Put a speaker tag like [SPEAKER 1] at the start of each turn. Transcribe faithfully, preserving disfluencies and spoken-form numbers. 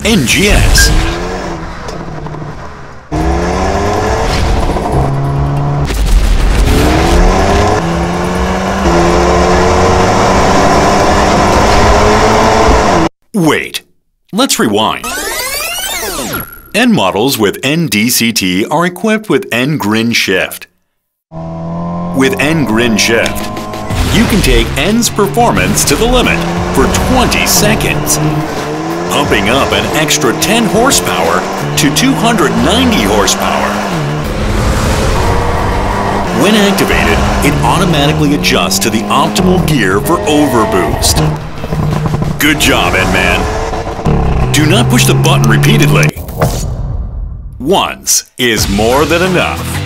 [SPEAKER 1] N G S. Wait, let's rewind. N models with N D C T are equipped with N Grin shift. With N Grin shift, you can take N's performance to the limit for twenty seconds, pumping up an extra ten horsepower to two hundred ninety horsepower. When activated, it automatically adjusts to the optimal gear for overboost. Good job, N-Man. Do not push the button repeatedly. Once is more than enough.